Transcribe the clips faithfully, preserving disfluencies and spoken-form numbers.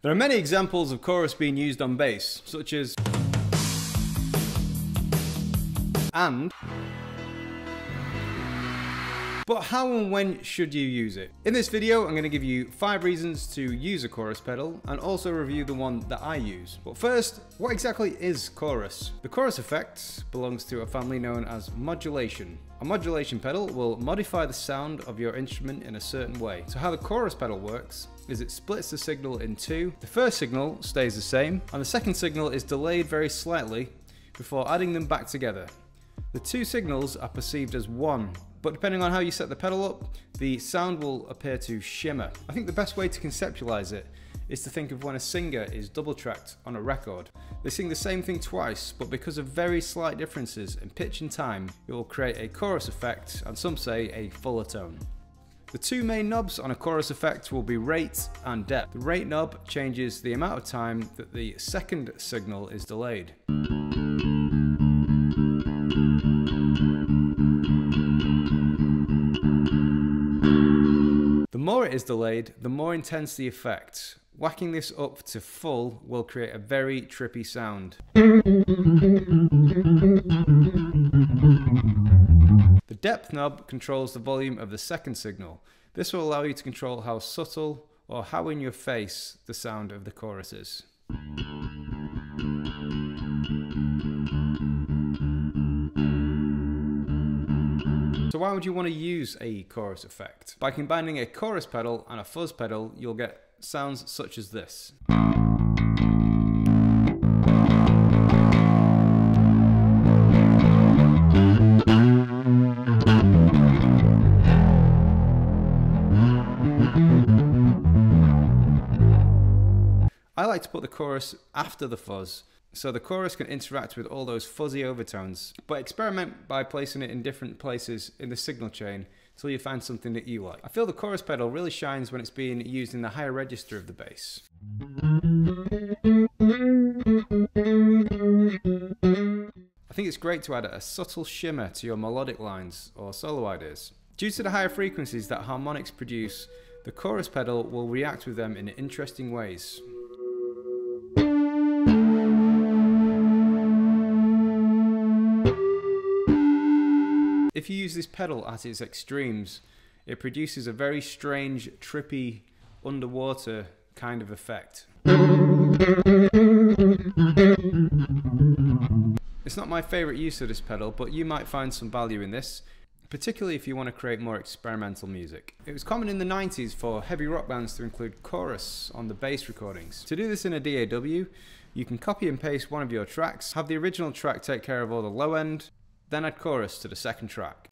There are many examples of chorus being used on bass, such as and. But how and when should you use it? In this video, I'm going to give you five reasons to use a chorus pedal and also review the one that I use. But first, what exactly is chorus? The chorus effect belongs to a family known as modulation. A modulation pedal will modify the sound of your instrument in a certain way. So how the chorus pedal works is it splits the signal in two. The first signal stays the same, and the second signal is delayed very slightly before adding them back together. The two signals are perceived as one, but depending on how you set the pedal up, the sound will appear to shimmer. I think the best way to conceptualize it is to think of when a singer is double tracked on a record. They sing the same thing twice, but because of very slight differences in pitch and time, it will create a chorus effect, and some say a fuller tone. The two main knobs on a chorus effect will be rate and depth. The rate knob changes the amount of time that the second signal is delayed. The more it is delayed, the more intense the effect. Whacking this up to full will create a very trippy sound. The depth knob controls the volume of the second signal. This will allow you to control how subtle or how in your face the sound of the chorus is. So why would you want to use a chorus effect? By combining a chorus pedal and a fuzz pedal, you'll get sounds such as this. I like to put the chorus after the fuzz, so the chorus can interact with all those fuzzy overtones, but experiment by placing it in different places in the signal chain until you find something that you like. I feel the chorus pedal really shines when it's being used in the higher register of the bass. I think it's great to add a subtle shimmer to your melodic lines or solo ideas. Due to the higher frequencies that harmonics produce, the chorus pedal will react with them in interesting ways. If you use this pedal at its extremes, it produces a very strange, trippy, underwater kind of effect. It's not my favourite use of this pedal, but you might find some value in this, particularly if you want to create more experimental music. It was common in the nineties for heavy rock bands to include chorus on the bass recordings. To do this in a D A W, you can copy and paste one of your tracks, have the original track take care of all the low end, then add chorus to the second track.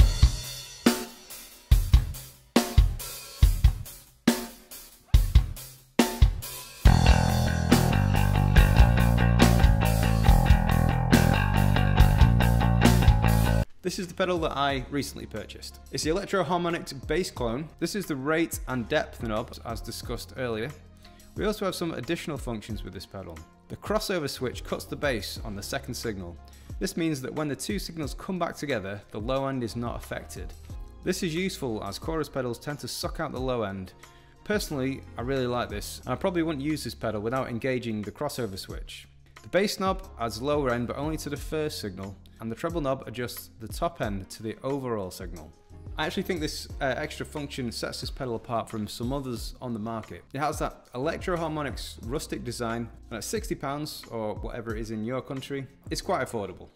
This is the pedal that I recently purchased. It's the Electro-Harmonix Bass Clone. This is the rate and depth knob as discussed earlier. We also have some additional functions with this pedal. The crossover switch cuts the bass on the second signal. This means that when the two signals come back together, the low end is not affected. This is useful as chorus pedals tend to suck out the low end. Personally, I really like this, and I probably wouldn't use this pedal without engaging the crossover switch. The bass knob adds lower end but only to the first signal, and the treble knob adjusts the top end to the overall signal. I actually think this uh, extra function sets this pedal apart from some others on the market. It has that Electro-Harmonix rustic design, and at sixty pounds, or whatever it is in your country, it's quite affordable.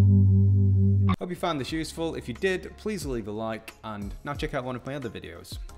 Hope you found this useful. If you did, please leave a like, and now check out one of my other videos.